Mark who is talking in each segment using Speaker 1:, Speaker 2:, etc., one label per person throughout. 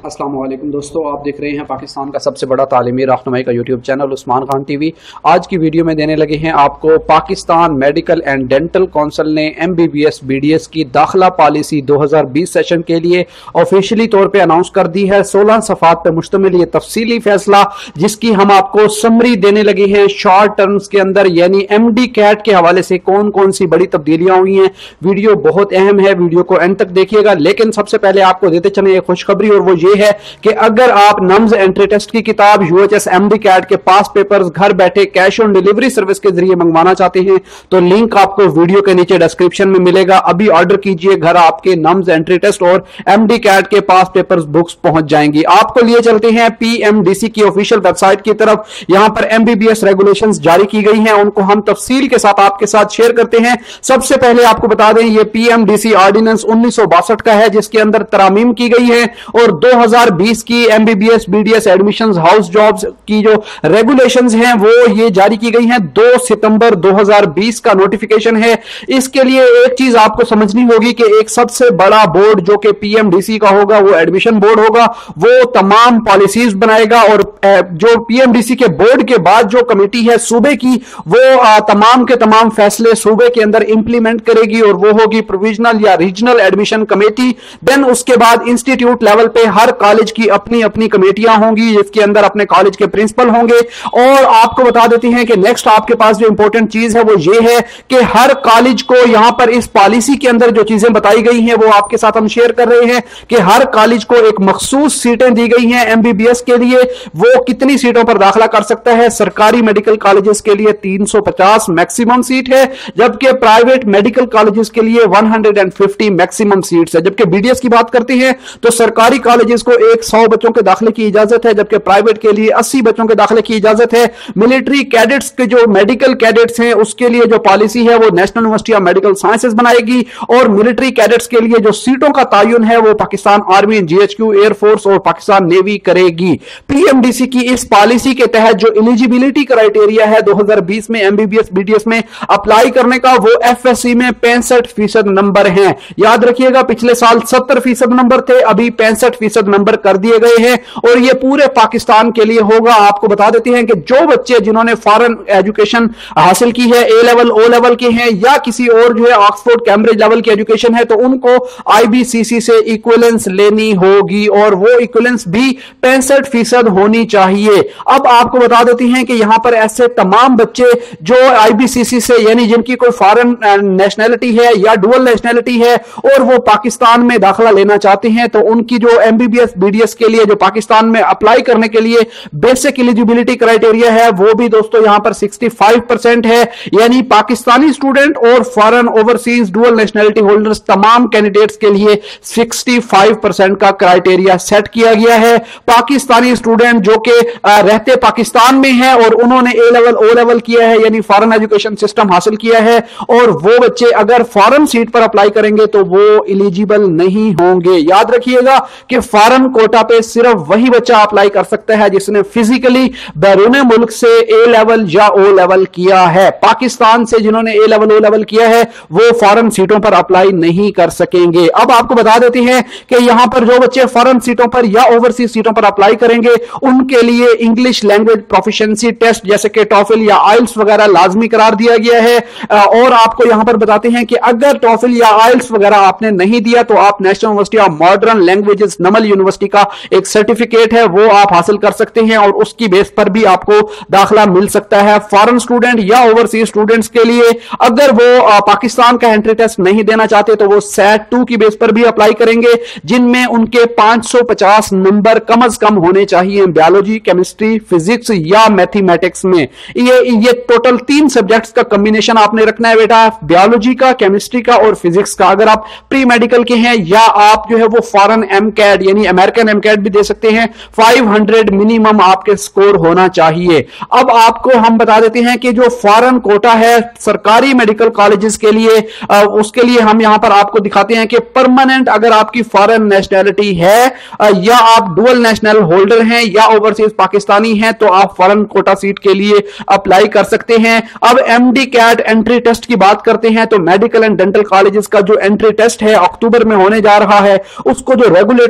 Speaker 1: अस्सलाम वालेकुम दोस्तों, आप देख रहे हैं पाकिस्तान का सबसे बड़ा तालीमी रहनुमाई का YouTube channel Usman Khan TV. आज की वीडियो में देने लगे हैं आपको Pakistan medical and dental council ने MBBS BDS की दाखिला पॉलिसी 2020 सेशन के लिए ऑफिशियली तौर पे अनाउंस कर दी है। 16 सफ़ात पे मुश्तमिल ये तफसीली फैसला जिसकी हम आपको समरी देने लगे हैं शॉर्ट टर्म्स के अंदर, यानी MD कैट के हवाले से कौन कौन सी बड़ी तब्दीलियां हुई हैं। वीडियो बहुत अहम है, वीडियो को एंड तक देखिएगा। लेकिन सबसे पहले आपको देते चले एक खुशखबरी, और वो ये है कि अगर आप नम्स एंट्री टेस्ट की किताब UHS MD कैट के पास पेपर्स घर बैठे कैश ऑन डिलीवरी सर्विस के जरिए मंगवाना चाहते हैं तो लिंक आपको वीडियो के नीचे डिस्क्रिप्शन में मिलेगा। अभी ऑर्डर कीजिए, घर आपके नम्स एंट्री टेस्ट और MD कैट के पास पेपर्स बुक्स पहुंच जाएंगी। आपको लिए चलते हैं PMDC की ऑफिशियल वेबसाइट की तरफ। यहां पर MBBS रेगुलेशंस जारी की गई हैं, उनको हम तफसील के साथ आपके साथ शेयर करते हैं। सबसे पहले आपको बता दें ये PMDC ऑर्डिनेंस 1962 का है जिसके अंदर तरामीम की गई है, और 2020 की MBBS BDS admissions house jobs की जो रेगुलेशंस हैं वो ये जारी की गई हैं। 2 सितंबर 2020 का नोटिफिकेशन है। इसके लिए एक चीज आपको समझनी होगी कि एक सबसे बड़ा बोर्ड जो कि PMDC का होगा वो एडमिशन बोर्ड होगा, वो तमाम पॉलिसीज बनाएगा, और जो PMDC के बोर्ड के बाद जो कमेटी है सूबे की वो तमाम के तमाम फैसले सूबे के अंदर इंप्लीमेंट करेगी, और वो होगी प्रोविजनल या रीजनल एडमिशन कमेटी। देन उसके बाद इंस्टीट्यूट लेवल पे हर कॉलेज की अपनी अपनी कमेटियां होंगी जिसके अंदर अपने कॉलेज के प्रिंसिपल होंगे। और आपको बता देते हैं कि नेक्स्ट आपके पास जो इंपॉर्टेंट चीज है वो ये है कि हर कॉलेज को यहां पर इस पॉलिसी के अंदर जो चीजें बताई गई हैं वो आपके साथ हम शेयर कर रहे हैं कि हर कॉलेज को एक मखसूस सीटें दी गई हैं MBBS के लिए। वो कितनी सीटों पर दाखिला कर सकता है? सरकारी मेडिकल कॉलेजेस के लिए 350 मैक्सिमम सीट है, जबकि प्राइवेट मेडिकल कॉलेजेस के लिए 150 मैक्सिमम सीट्स है। जबकि BDS की बात करते हैं तो सरकारी कॉलेजेस को 100 बच्चों के दाखिले की इजाजत है, जबकि प्राइवेट के लिए 80 बच्चों के दाखिले की इजाजत है। मिलिट्री कैडेट्स के जो मेडिकल कैडेट्स हैं उसके लिए जो पॉलिसी है वो national university of medical sciences बनाएगी, और मिलिट्री कैडेट्स के लिए जो सीटों का तयन है वो पाकिस्तान आर्मी, GHQ, एयरफोर्स और पाकिस्तान नेवी करेगी। PMDC की इस पॉलिसी के तहत जो एलिजिबिलिटी क्राइटेरिया है 2020 में MBBS BDS में अप्लाई करने का, वो FSC में 65% नंबर है। याद रखिएगा पिछले साल 70% नंबर थे, अभी 65% नंबर कर दिए गए हैं, और ये पूरे पाकिस्तान के लिए होगा। आपको बता देते हैं कि जो बच्चे जिन्होंने फॉरेन एजुकेशन हासिल की है, A लेवल O लेवल के हैं, या किसी और जो है ऑक्सफोर्ड कैम्ब्रिज लेवल की एजुकेशन है, तो उनको IBCC से इक्विवेलेंस लेनी होगी, और वो इक्विवेलेंस भी 65% होनी चाहिए। अब आपको बता देते हैं कि यहां पर ऐसे तमाम बच्चे जो IBCC से यानी जिनकी कोई फॉरेन नेशनैलिटी है या डुअल नेशनैलिटी है और वो पाकिस्तान में दाखिला लेना चाहते हैं, तो उनकी जो MBBS BDS के लिए जो पाकिस्तान में अप्लाई करने के लिए बेसिक एलिजिबिलिटी क्राइटेरिया है वो भी दोस्तों यहां पर 65% है। यानी पाकिस्तानी स्टूडेंट और foreign overseas dual nationality holders तमाम कैंडिडेट्स के लिए 65% का क्राइटेरिया सेट किया गया है। पाकिस्तानी स्टूडेंट जो कि रहते पाकिस्तान में है और उन्होंने A लेवल O लेवल किया है यानी फॉरेन एजुकेशन सिस्टम हासिल किया है, और वो बच्चे अगर फॉरेन सीट पर अप्लाई करेंगे तो वो एलिजिबल नहीं होंगे। याद रखिएगा कि फॉरेन कोटा पे सिर्फ वही बच्चा अप्लाई कर सकता है जिसने फिजिकली बैरून मुल्क से A लेवल या O लेवल किया है। पाकिस्तान से जिन्होंने A लेवल O लेवल किया है वो फॉरेन सीटों पर अप्लाई नहीं कर सकेंगे। अब आपको बता देते हैं कि यहां पर जो बच्चे फॉरेन सीटों पर या ओवरसीज सीटों पर अप्लाई करेंगे उनके लिए इंग्लिश लैंग्वेज प्रोफिशिएंसी टेस्ट जैसे कि टॉफिल या आइल्स वगैरह लाजमी करार दिया गया है। और आपको यहां पर बताते हैं कि अगर टॉफिल या आइल्स वगैरह आपने नहीं दिया तो आप national university of modern languages NUML university का एक सर्टिफिकेट है वो आप हासिल कर सकते हैं, और उसकी बेस पर भी आपको दाखिला मिल सकता है। फॉरेन स्टूडेंट या ओवरसीज स्टूडेंट्स के लिए अगर वो पाकिस्तान का एंट्री टेस्ट नहीं देना चाहते तो वो SAT 2 की बेस पर भी अप्लाई करेंगे, जिनमें उनके 550 नंबर कम से कम होने चाहिए बायोलॉजी, केमिस्ट्री, फिजिक्स या मैथमेटिक्स में। ये टोटल 3 सब्जेक्ट्स का कॉम्बिनेशन आपने रखना है बेटा, बायोलॉजी का, केमिस्ट्री का और फिजिक्स का। अगर आप प्री मेडिकल के हैं या आप जो है वो फॉरेन MCAT यानी अमेरिकन MCAT भी दे सकते हैं, 500 मिनिमम आपके स्कोर होना चाहिए। अब आपको हम बता देते हैं कि जो फॉरेन कोटा है सरकारी मेडिकल कॉलेजेस के लिए, उसके लिए हम यहां पर आपको दिखाते हैं कि परमानेंट अगर आपकी फॉरेन नेशनैलिटी है या आप डुअल नेशनल होल्डर हैं या ओवरसीज पाकिस्तानी हैं तो आप फॉरेन कोटा सीट के लिए अप्लाई कर सकते हैं। अब MD कैट एंट्री टेस्ट की बात करते हैं तो मेडिकल एंड डेंटल कॉलेजेस का जो एंट्री टेस्ट है अक्टूबर में होने जा रहा है, उसको जो रेगुलेट कर रहा है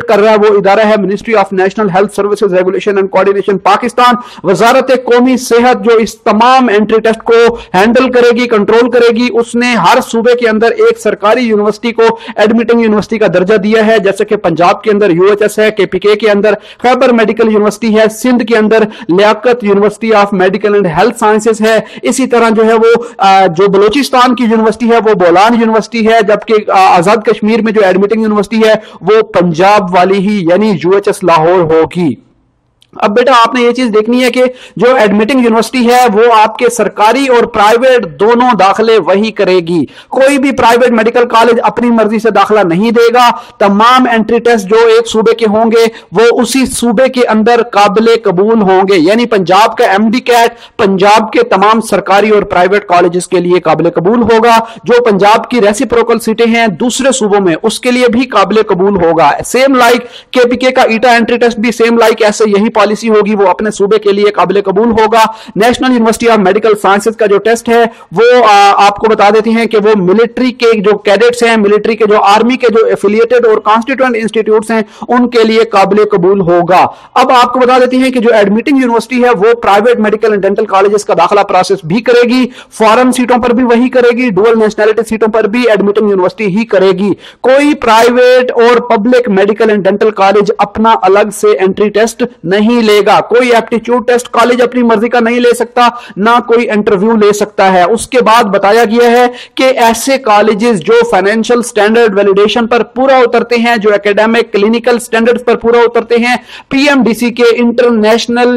Speaker 1: वो इदारा है ministry of national health services regulation and coordination Pakistan. वजारत कौमी सेहत जो इस तमाम एंट्री टेस्ट को हैंडल करेगी, कंट्रोल करेगी, उसने हर सूबे के अंदर एक सरकारी यूनिवर्सिटी को एडमिटिंग यूनिवर्सिटी का दर्जा दिया है। जैसे कि पंजाब के अंदर UHS है, KPK के अंदर खैबर मेडिकल यूनिवर्सिटी है, सिंध के अंदर Liaquat university of medical and health sciences है। इसी तरह जो है वो जो बलोचिस्तान की यूनिवर्सिटी है वो बोलान यूनिवर्सिटी है, जबकि आजाद कश्मीर में जो एडमिटिंग यूनिवर्सिटी है वो पंजाब वाली ही यानी UHS लाहौर होगी। अब बेटा आपने ये चीज देखनी है कि जो एडमिटिंग यूनिवर्सिटी है वो आपके सरकारी और प्राइवेट दोनों दाखिले वही करेगी। कोई भी प्राइवेट मेडिकल कॉलेज अपनी मर्जी से दाखिला नहीं देगा। तमाम एंट्री टेस्ट जो एक सूबे के होंगे वो उसी सूबे के अंदर काबिले कबूल होंगे। यानी पंजाब का MD कैट पंजाब के तमाम सरकारी और प्राइवेट कॉलेजेस के लिए काबिले कबूल होगा। जो पंजाब की रेसिप्रोकल सीटें हैं दूसरे सूबों में उसके लिए भी काबिले कबूल होगा। सेम लाइक KPK का ईटा एंट्री टेस्ट भी सेम लाइक ऐसे यही पॉलिसी होगी, वो अपने सूबे के लिए काबिले कबूल होगा। National university of medical sciences का जो टेस्ट है वो आपको बता देते हैं कि वो मिलिट्री के जो कैडेट्स हैं, मिलिट्री के जो आर्मी के जो एफिलिएटेड और कॉन्स्टिट्यूएंट इंस्टीट्यूट्स हैं उनके लिए काबिले कबूल होगा। अब आपको बता देते हैं कि जो एडमिटिंग यूनिवर्सिटी है वो private medical and dental colleges का दाखिला प्रोसेस भी करेगी। फॉरेन सीटों पर भी वही करेगी, डुअल नेशनैलिटी सीटों पर भी एडमिटिंग यूनिवर्सिटी ही करेगी। कोई प्राइवेट और public medical and dental college अपना अलग से एंट्री टेस्ट नहीं लेगा। कोई एप्टीट्यूड टेस्ट कॉलेज अपनी मर्जी का नहीं ले सकता, ना कोई इंटरव्यू ले सकता है। उसके बाद बताया गया है कि ऐसे कॉलेजेस जो फाइनेंशियल स्टैंडर्ड वैलिडेशन पर पूरा उतरते हैं, जो एकेडमिक क्लिनिकल स्टैंडर्ड्स पर पूरा उतरते हैं, PMDC के इंटरनेशनल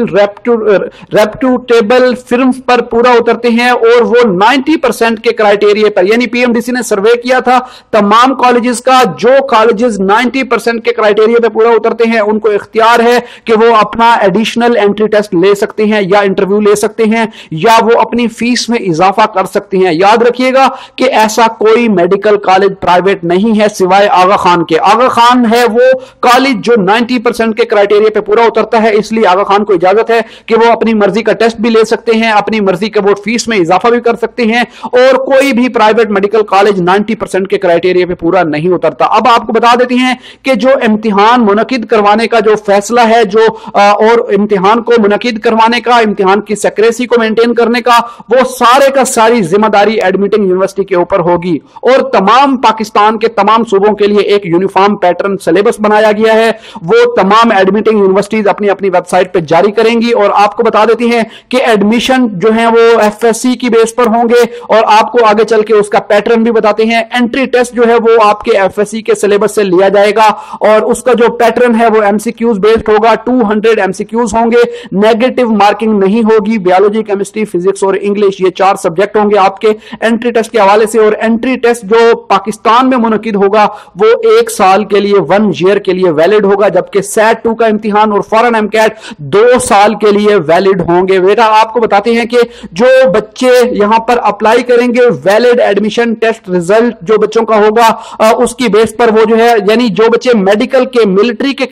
Speaker 1: रेप्यूटेबल फिर्म्स पर पूरा उतरते हैं और वो 90% के क्राइटेरिया पर, यानी PMDC ने सर्वे किया था तमाम कॉलेजेस का, जो कॉलेजेस 90% के क्राइटेरिया पर पूरा उतरते हैं उनको इख्तियार है कि वो अपना एडिशनल एंट्री टेस्ट ले सकते हैं या इंटरव्यू ले सकते हैं या वो अपनी फीस में इजाफा कर सकते हैं। याद रखिएगा कि ऐसा कोई मेडिकल कॉलेज प्राइवेट नहीं है सिवाय आगा खान के। आगा खान है वो कॉलेज जो 90% के क्राइटेरिया पे पूरा उतरता है, इसलिए आगा खान को इजाजत है कि वो अपनी मर्जी का टेस्ट भी ले सकते हैं, अपनी मर्जी के वो फीस में इजाफा भी कर सकते हैं, और कोई भी प्राइवेट मेडिकल कॉलेज 90% के क्राइटेरिया पे पूरा नहीं उतरता। अब आपको बता देते हैं कि जो इम्तिहान मुनकिद करवाने का जो फैसला है, जो और इम्तिहान को मुनकिद करवाने का, इम्तिहान की सेक्रेसी को मेंटेन करने का, वो सारे का सारी जिम्मेदारी एडमिटिंग यूनिवर्सिटी के ऊपर होगी। और तमाम पाकिस्तान के तमाम सूबों के लिए एक यूनिफॉर्म पैटर्न सिलेबस बनाया गया है, वो तमाम एडमिटिंग यूनिवर्सिटीज अपनी अपनी वेबसाइट पर जारी करेंगी। और आपको बता देती हैं कि एडमिशन जो है वो FSC की बेस पर होंगे, और आपको आगे चल के उसका पैटर्न भी बताते हैं। एंट्री टेस्ट जो है वो आपके FSC के सिलेबस से लिया जाएगा और उसका जो पैटर्न है वो MCQs बेस्ड होगा। 200 MCQs होंगे, नेगेटिव मार्किंग नहीं होगी। बायोलॉजी, केमिस्ट्री, फिजिक्स और इंग्लिश, ये 4 सब्जेक्ट होंगे आपके एंट्री टेस्ट के हवाले से। और एंट्री टेस्ट जो पाकिस्तान में मुनकिद होगा वो 1 साल के लिए, 1 ईयर के लिए वैलिड होगा, जबकि SAT 2 का इम्तिहान और फॉरेन MCAT 2 साल के लिए वैलिड होंगे। बेटा आपको बताते हैं कि जो बच्चे यहां पर अप्लाई करेंगे, वैलिड एडमिशन टेस्ट रिजल्ट जो बच्चों का होगा उसकी बेस पर वो जो है, यानी जो बच्चे मेडिकल के, मिलिट्री के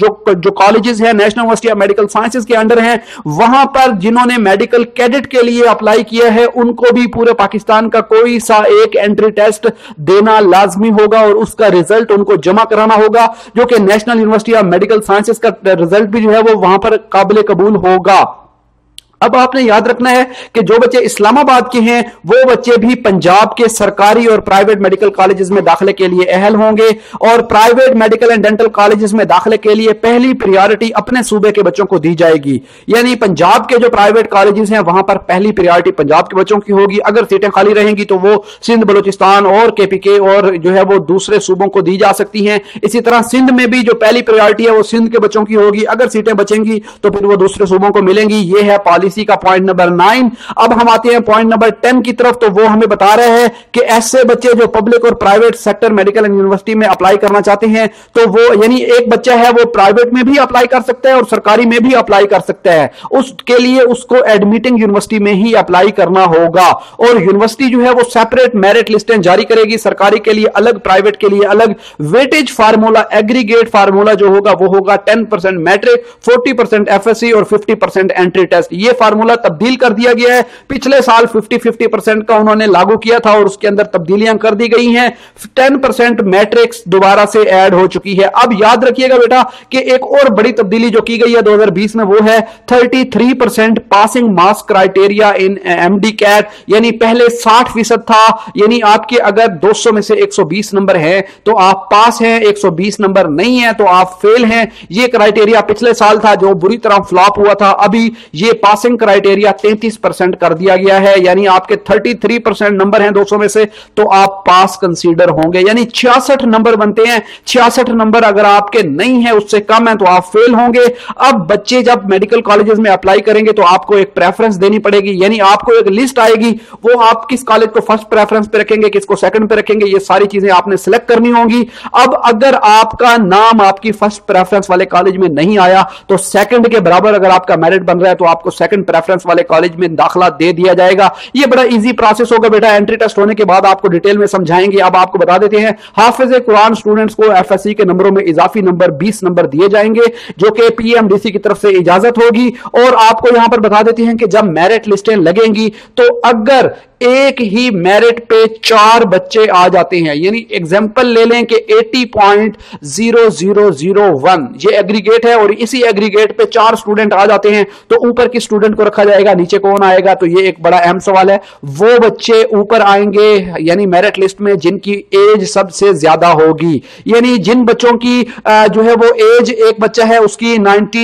Speaker 1: जो कॉलेजेस है, national university of medical sciences के अंडर हैं, वहां पर जिन्होंने मेडिकल कैडेट के लिए अप्लाई किया है उनको भी पूरे पाकिस्तान का कोई सा एक एंट्री टेस्ट देना लाजमी होगा और उसका रिजल्ट उनको जमा कराना होगा, जो कि national university of medical sciences का रिजल्ट भी जो है वो वहां पर काबिल कबूल होगा। अब आपने याद रखना है कि जो बच्चे इस्लामाबाद के हैं वो बच्चे भी पंजाब के सरकारी और प्राइवेट मेडिकल कॉलेजेस में दाखिले के लिए अहल होंगे, और private medical and dental colleges में दाखिले के लिए पहली प्रायोरिटी अपने सूबे के बच्चों को दी जाएगी। यानी पंजाब के जो प्राइवेट कॉलेजेस हैं वहां पर पहली प्रायोरिटी पंजाब के बच्चों की होगी। अगर सीटें खाली रहेंगी तो वो सिंध, बलोचिस्तान और KPK और जो है वो दूसरे सूबों को दी जा सकती हैं। इसी तरह सिंध में भी जो पहली प्रायोरिटी है वो सिंध के बच्चों की होगी। अगर सीटें बचेंगी तो फिर वो दूसरे सूबों को मिलेंगी। ये है पॉलिसी का पॉइंट नंबर 9। अब हम आते हैं पॉइंट नंबर 10 की तरफ। तो वो हमें बता रहे हैं कि ऐसे बच्चे जो पब्लिक और प्राइवेट सेक्टर मेडिकल यूनिवर्सिटी में अप्लाई करना चाहते हैं, तो वो यानी एक बच्चा है वो प्राइवेट में भी अप्लाई कर सकता है और सरकारी में भी अप्लाई कर सकता है। उसके लिए उसको एडमिटिंग यूनिवर्सिटी में ही अप्लाई करना होगा, और यूनिवर्सिटी जो है वो सेपरेट मेरिट लिस्टें जारी करेगी, सरकारी के लिए अलग, प्राइवेट के लिए अलग। वेटेज फार्मूला, एग्रीगेट फार्मूला जो होगा वो होगा 10% मैट्रिक, 40% FSC और 50% एंट्री टेस्ट। ये फार्मूला तब्दील कर दिया गया है। पिछले साल 50-50% का उन्होंने लागू किया था और उसके अंदर तब्दीलियां कर दी गई हैं। 10% मैट्रिक्स दोबारा से ऐड हो चुकी है। अब याद रखिएगा बेटा कि एक और बड़ी तब्दीली जो की गई है 2020 में, वो है 33% passing marks criteria in MD CAT, यानी पहले 60% था, यानी आपके अगर 200 में से 120 नंबर है तो आप पास हैं, 120 नंबर नहीं है तो आप फेल हैं। ये क्राइटेरिया पिछले साल था जो बुरी तरह फ्लॉप हुआ था। अभी ये पासिंग क्राइटेरिया 33% कर दिया गया है, यानी आपके 33% नंबर हैं 200 में से तो आप पास कंसीडर होंगे, यानी 66 नंबर बनते हैं। 66 नंबर अगर आपके नहीं है, उससे कम है, तो आप फेल होंगे। अब बच्चे जब मेडिकल कॉलेजेस में अप्लाई करेंगे तो आपको एक प्रेफरेंस देनी पड़ेगी, यानी आपको एक लिस्ट आएगी, वो आप किस कॉलेज को फर्स्ट प्रेफरेंस पे रखेंगे, किसको सेकंड पे रखेंगे, ये सारी चीजें आपने सिलेक्ट करनी होंगी। अब अगर आपका नाम आपकी फर्स्ट प्रेफरेंस वाले कॉलेज में नहीं आया तो सेकंड के बराबर अगर आपका मेरिट बन रहा है तो आपको सेकंड प्रेफरेंस वाले कॉलेज में दाखिला दे दिया जाएगा। ये बड़ा इजी प्रोसेस होगा बेटा, एंट्री टेस्ट होने के बाद आपको डिटेल में समझाएंगे। अब आपको बता देते हैं, हाफिज कुरान स्टूडेंट्स को एफएससी के नंबरों में इजाफी नंबर 20 नंबर दिए जाएंगे जो कि पीएमडीसी की तरफ से इजाजत होगी। और आपको यहां पर बता देते हैं कि जब मेरिट लिस्टें लगेंगी तो अगर एक ही मेरिट पे 4 बच्चे आ जाते हैं, यानी एग्जांपल ले लें कि 80.0001 ये एग्रीगेट है और इसी एग्रीगेट पे 4 स्टूडेंट आ जाते हैं तो ऊपर किस स्टूडेंट को रखा जाएगा, नीचे कौन आएगा, तो ये एक बड़ा अहम सवाल है। वो बच्चे ऊपर आएंगे यानी मेरिट लिस्ट में जिनकी एज सबसे ज्यादा होगी, यानी जिन बच्चों की जो है वो एज, एक बच्चा है उसकी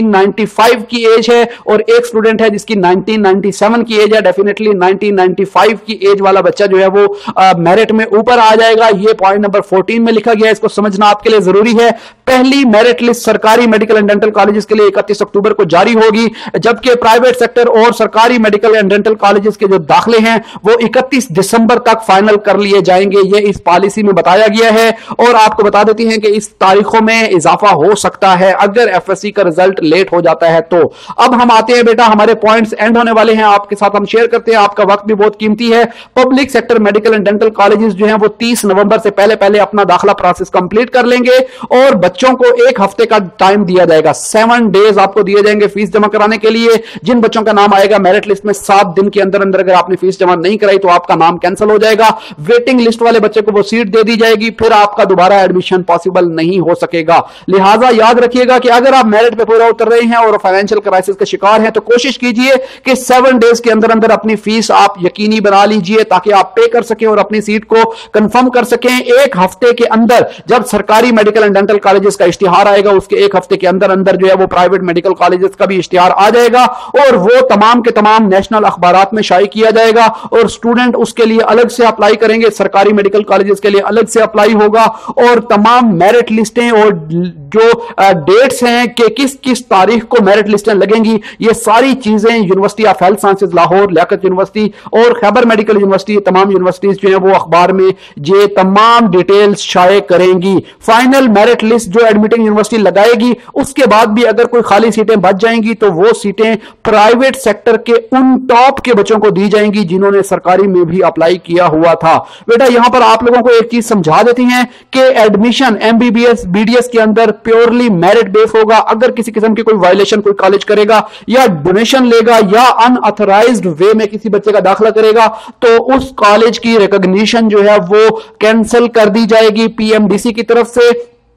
Speaker 1: 1995 की एज है और एक स्टूडेंट है जिसकी 1997 की एज है, डेफिनेटली 1995 की एज वाला बच्चा जो है वो मेरिट में ऊपर आ जाएगा। ये पॉइंट नंबर 14 में लिखा गया है, इसको समझना आपके लिए जरूरी है। पहली मेरिट लिस्ट सरकारी मेडिकल एंड डेंटल कॉलेजेस के लिए 31 अक्टूबर को जारी होगी, जबकि प्राइवेट सेक्टर और सरकारी मेडिकल एंड डेंटल कॉलेजेस के जो दाखिले हैं वो 31 दिसंबर तक फाइनल कर लिए जाएंगे। ये इस पॉलिसी में बताया गया है और आपको बता देती हैं कि इस तारीखों में इजाफा हो सकता है अगर एफएससी का रिजल्ट लेट हो जाता है तो। अब हम आते हैं बेटा, हमारे पॉइंट्स एंड होने वाले हैं, आपके साथ हम शेयर करते हैं, आपका वक्त भी बहुत कीमती है। Public sector medical and dental colleges जो हैं वो 30 नवंबर से पहले अपना दाखिला प्रोसेस कंप्लीट कर लेंगे और बच्चों को 1 हफ्ते का टाइम दिया जाएगा, 7 डेज आपको दिए जाएंगे फीस जमा कराने के लिए। जिन बच्चों का नाम आएगा मेरिट लिस्ट में 7 दिन के अंदर अंदर अगर आपने फीस जमा नहीं कराई तो आपका नाम कैंसिल हो जाएगा। वेटिंग लिस्ट वाले बच्चे को वो सीट दे दी जाएगी, फिर आपका दोबारा एडमिशन पॉसिबल नहीं हो सकेगा। लिहाजा याद रखिएगा कि अगर आप मेरिट पे पूरा उतर रहे हैं और फाइनेंशियल क्राइसिस के शिकार हैं तो कोशिश कीजिए कि 7 डेज के अंदर अंदर अपनी फीस आप यकीनी बना लीजिए ताकि आप पे कर सकें और अपनी सीट को कंफर्म कर सकें। 1 हफ्ते के अंदर जब सरकारी मेडिकल एंड डेंटल कॉलेजेस का इश्तिहार आएगा उसके 1 हफ्ते के अंदर अंदर जो है वो प्राइवेट मेडिकल कॉलेजेस का भी इश्तिहार आ जाएगा और वो तमाम के तमाम नेशनल अखबारात में शाये किया जाएगा और स्टूडेंट उसके लिए अलग से अप्लाई करेंगे, सरकारी मेडिकल कॉलेजेस के लिए अलग से अप्लाई होगा और तमाम मेरिट लिस्टें और जो डेट्स हैं कि किस किस तारीख को मेरिट लिस्टें लगेंगी, ये सारी चीजें university of health sciences Lahore, Liaquat university और खैबर मेडिकल यूनिवर्सिटी, तमाम यूनिवर्सिटीज जो है वो अखबार में ये तमाम डिटेल्स शाये करेंगी। फाइनल मेरिट लिस्ट जो एडमिटिंग यूनिवर्सिटी लगाएगी उसके बाद भी अगर कोई खाली सीटें बच जाएंगी तो वो सीटें प्राइवेट सेक्टर के उन टॉप के बच्चों को दी जाएंगी जिन्होंने सरकारी में भी अप्लाई किया हुआ था। बेटा यहां पर आप लोगों को एक चीज समझा देती हैं कि एडमिशन एमबीबीएस बीडीएस के अंदर प्योरली मेरिट बेस होगा। अगर किसी किस्म की कोई वायलेशन कोई कॉलेज करेगा या डोनेशन लेगा या अनऑथराइज्ड वे में किसी बच्चे का दाखिला करेगा तो उस कॉलेज की रिकॉग्निशन जो है वो कैंसिल कर दी जाएगी पीएमडीसी की तरफ से।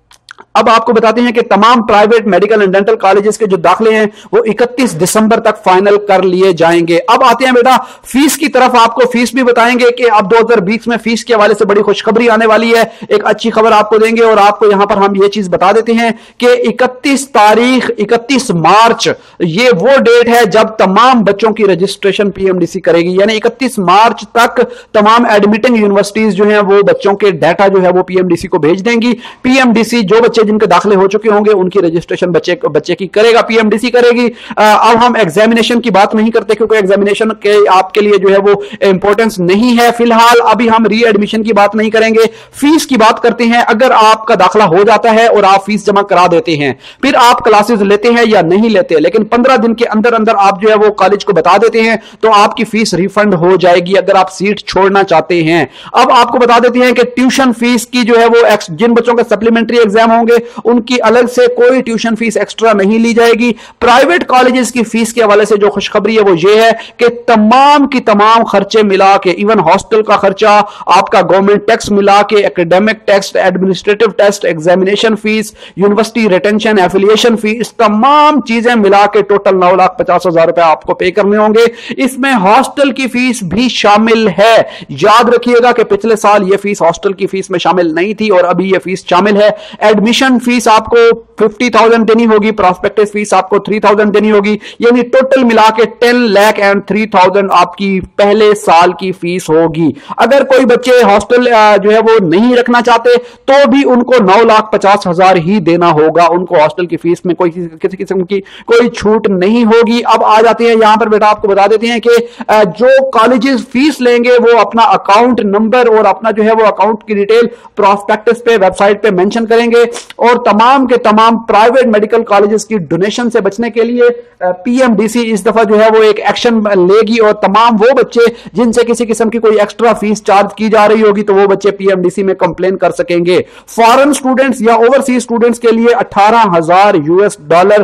Speaker 1: अब आपको बताते हैं कि तमाम private medical and dental colleges के जो दाखले हैं वो 31 दिसंबर तक फाइनल कर लिए जाएंगे। अब आते हैं बेटा फीस की तरफ, आपको फीस भी बताएंगे कि अब 2020 में फीस के हवाले से बड़ी खुशखबरी आने वाली है, एक अच्छी खबर आपको देंगे और आपको यहां पर हम ये चीज बता देते हैं कि 31 मार्च ये वो डेट है जब तमाम बच्चों की रजिस्ट्रेशन पीएमडीसी करेगी, यानी 31 मार्च तक तमाम एडमिटिंग यूनिवर्सिटीज जो है वो बच्चों के डाटा जो है वो पीएमडीसी को भेज देंगी। पीएमडीसी जो बच्चे जिनके दाखिले हो चुके होंगे उनकी रजिस्ट्रेशन बच्चे की करेगा, पीएमडीसी करेगी। अब हम एग्जामिनेशन की बात नहीं करते क्योंकि एग्जामिनेशन के आपके लिए जो है वो इंपॉर्टेंस नहीं है फिलहाल। अभी हम री एडमिशन की बात नहीं करेंगे, फीस की बात करते हैं। अगर आपका दाखिला हो जाता है और आप फीस जमा करा देते हैं, फिर आप क्लासेस लेते हैं या नहीं लेते, लेकिन 15 दिन के अंदर अंदर आप जो है वो कॉलेज को बता देते हैं तो आपकी फीस रिफंड हो जाएगी अगर आप सीट छोड़ना चाहते हैं। अब आपको बता देते हैं कि ट्यूशन फीस की जो है वो जिन बच्चों का सप्लीमेंट्री एग्जाम होंगे گے ان کی الگ سے کوئی ٹیوشن فیس ایکسٹرا نہیں لی جائے گی. پرائیویٹ کالجز کی فیس کے حوالے سے جو خوشخبری ہے وہ یہ ہے کہ تمام کی تمام خرچے ملا کے، ایون ہاسٹل کا خرچہ، آپ کا گورنمنٹ ٹیکس ملا کے، academic tax, administrative test, examination fee, university retention, affiliation fee, تمام چیزیں ملا کے ٹوٹل 9,50,000 روپے آپ کو پے کرنے ہوں گے. اس میں ہاسٹل کی فیس بھی شامل ہے. یاد رکھیے گا کہ پچھلے سال یہ فیس ہاسٹل کی فیس میں شامل نہیں تھی اور ابھی یہ فیس شامل ہے. ایڈمیشن فیس آپ کو 50,000 دینی ہوگی، پراسپیکٹس فیس آپ کو 3,000 دینی ہوگی، یعنی ٹوٹل ملا کے 10,03,000 آپ کی پہلے سال کی فیس ہوگی. اگر کوئی بچے ہاسٹل جو ہے وہ نہیں رکھنا چاہتے تو بھی ان کو 9,50,000 ہی دینا ہوگا. ان کو ہاسٹل کی فیس میں کوئی کسی قسم کی کوئی چھوٹ نہیں ہوگی. اب آ جاتے ہیں یہاں پر بیٹا آپ کو بتا دیتے ہیں کہ جو کالجز فیس لیں گے وہ اپنا اکاؤنٹ نمبر اور اپنا جو ہے وہ اکاؤنٹ کی ڈیٹیل پراسپیکٹس پہ ویب سائٹ پہ مینشن کریں گے. اور تمام کے تمام پرائیویٹ میڈیکل کالجز کی ڈونیشن سے بچنے کے لیے پی ایم ڈی سی اس دفعہ جو ہے وہ ایک ایکشن لے گی اور تمام وہ بچے جن سے کسی قسم کی کوئی ایکسٹرا فیس چارج کی جا رہی ہوگی تو وہ بچے پی ایم ڈی سی میں کمپلین کر سکیں گے. فارن اسٹوڈنٹس یا اوورسیز اسٹوڈنٹس کے لیے $18,000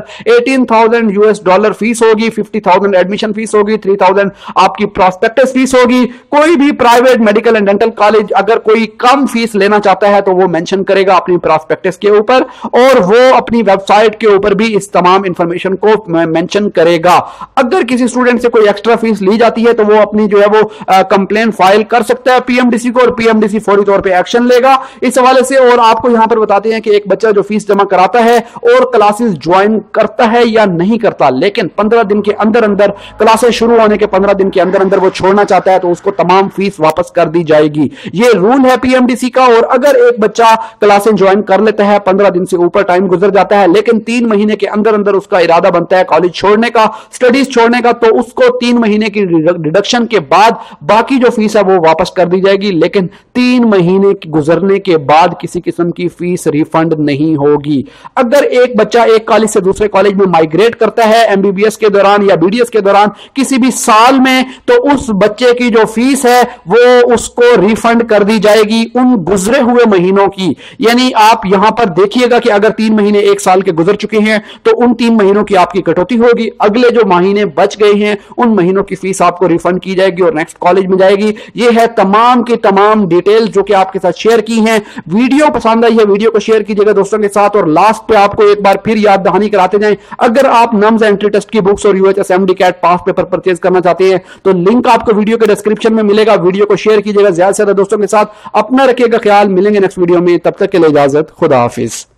Speaker 1: $18,000 فیس ہوگی، 50,000 ایڈمیشن فیس ہوگی، 3,000 آپ کی پراسپیکٹس فیس ہوگی. کوئی بھی private medical and dental college اگر کوئی کم فیس لینا چاہتا ہے تو وہ مینشن کرے گا اپنی پراسپیکٹس کے اوپر اور وہ اپنی ویب سائٹ کے اوپر بھی اس تمام انفارمیشن کو مینشن کرے گا. اگر کسی اسٹوڈنٹ سے کوئی ایکسٹرا فیس لی جاتی ہے تو وہ اپنی جو ہے وہ کمپلین فائل کر سکتا ہے پی ایم ڈی سی کو اور پی ایم ڈی سی فوری طور پہ ایکشن لے گا اس حوالے سے. اور آپ کو یہاں پر بتاتے ہیں کہ ایک بچہ جو فیس جمع کراتا ہے اور کلاسز جوائن کرتا ہے یا نہیں کرتا لیکن 15 دن کے اندر اندر کلاسز شروع ہونے کے 15 دن کے اندر اندر وہ چھوڑنا چاہتا ہے تو اس کو تمام فیس واپس کر دی جائے گی. یہ رول ہے پی ایم ڈی سی کا. اور اگر ایک بچہ کلاسیں جوائن کر لیتا ہے 15 دن سے اوپر ٹائم گزر جاتا ہے لیکن 3 مہینے کے اندر اندر اس کا ارادہ بنتا ہے کالج چھوڑنے کا، اسٹڈیز چھوڑنے کا، تو اس کو 3 مہینے کی ڈیڈکشن کے بعد باقی جو فیس ہے وہ واپس کر دی جائے گی لیکن 3 مہینے گزرنے کے بعد کسی قسم کی فیس ریفنڈ نہیں ہوگی. اگر ایک بچہ ایک کالج سے دوسرے کالج میں مائگریٹ کرتا ہے ایم بی بی ایس کے دوران یا بی ڈی ایس کے دوران کسی بھی سال میں تو اس بچے کی جو فیس ہے وہ اس کو ریفنڈ کر دی جائے گی ان گزرے ہوئے مہینوں کی. یعنی آپ یہاں پر دیکھیے گا کہ اگر 3 مہینے ایک سال کے گزر چکے ہیں تو ان 3 مہینوں کی آپ کی کٹوتی ہوگی، اگلے جو مہینے بچ گئے ہیں ان مہینوں کی فیس آپ کو ریفنڈ کی جائے گی اور نیکسٹ کالج میں جائے گی. یہ ہے تمام کی تمام ڈیٹیل جو کہ آپ کے ساتھ شیئر کی ہیں. ویڈیو پسند آئی ہے ویڈیو کو شیئر کیجیے گا دوستوں کے ساتھ. اور لاسٹ پہ آپ کو ایک بار پھر یاد دہانی کراتے جائیں، اگر آپ نمز اینٹری ٹیسٹ کی بکس اور U H S M D CAT past paper purchase کرنا چاہتے ہیں تو لنک آپ کو ویڈیو کے ڈسکرپشن میں ملے گا. ویڈیو کو شیئر کیجیے گا زیادہ سے زیادہ دوستوں کے ساتھ. اپنا رکھیے گا خیال، ملیں گے نیکسٹ ویڈیو میں، تب تک کے لیے اجازت، خدا حافظ.